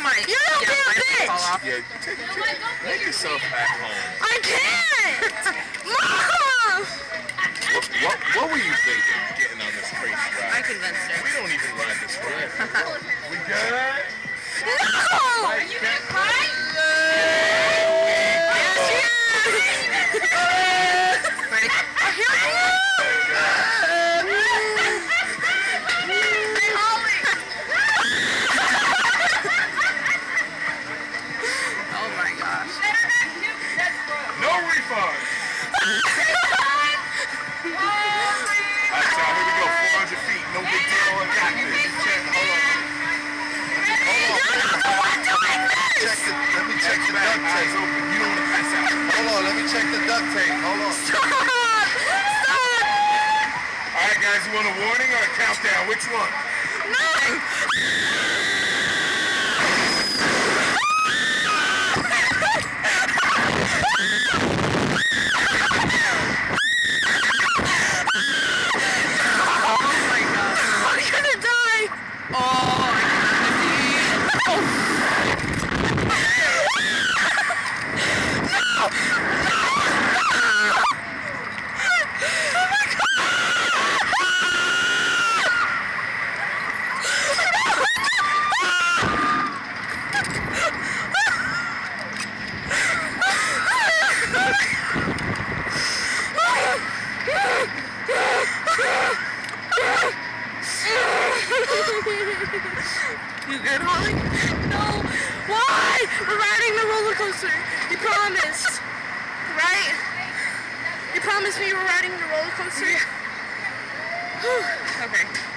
might. You're a damn bitch. Yeah, make yourself at home. I can't. Mom. What were you thinking getting on this crazy ride? I convinced her. We don't even ride this ride. We good? No. Are you gonna cry? Ready? Oh my gosh. No refund. Alright, y'all, here we go. 400 feet. No big deal. I got this. Check. Hold on. Let me check the duct tape. You don't want to pass out. Hold on, let me check the duct tape. Hold on. Stop. Alright, guys, you want a warning or a countdown? Which one? You good, Holly? No. Why? We're riding the roller coaster. You promised. Right? You promised me you were riding the roller coaster? Okay.